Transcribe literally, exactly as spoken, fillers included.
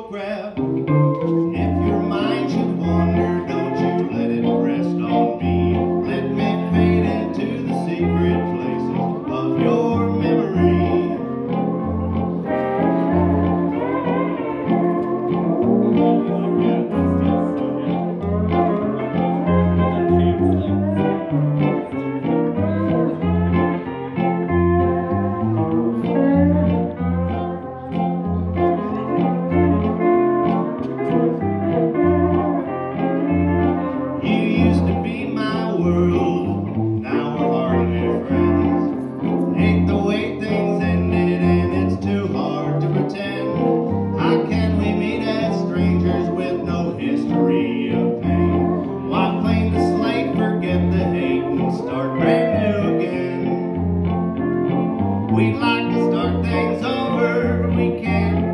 photograph. If your mind should wander, don't you let it rest on me. Let me fade into the secret places of your memory. World, now we're hardly friends. Hate the way things ended, and it's too hard to pretend. How can we meet as strangers with no history of pain? Why claim the slate, forget the hate, and start brand new again? We'd like to start things over, we can't.